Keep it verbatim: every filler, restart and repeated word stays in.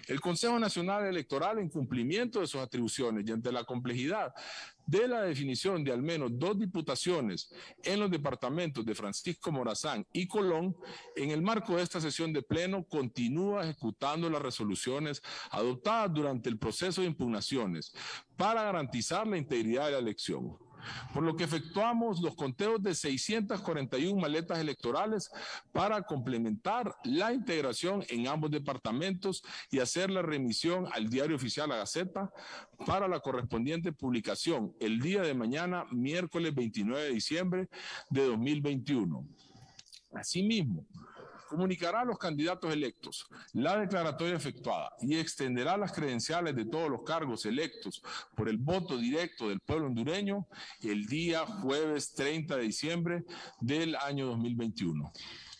El Consejo Nacional Electoral, en cumplimiento de sus atribuciones y ante la complejidad de la definición de al menos dos diputaciones en los departamentos de Francisco Morazán y Colón, en el marco de esta sesión de pleno continúa ejecutando las resoluciones adoptadas durante el proceso de impugnaciones para garantizar la integridad de la elección. Por lo que efectuamos los conteos de seiscientas cuarenta y una maletas electorales para complementar la integración en ambos departamentos y hacer la remisión al Diario Oficial La Gaceta para la correspondiente publicación el día de mañana, miércoles veintinueve de diciembre de dos mil veintiuno. Asimismo, comunicará a los candidatos electos la declaratoria efectuada y extenderá las credenciales de todos los cargos electos por el voto directo del pueblo hondureño el día jueves treinta de diciembre del año dos mil veintiuno.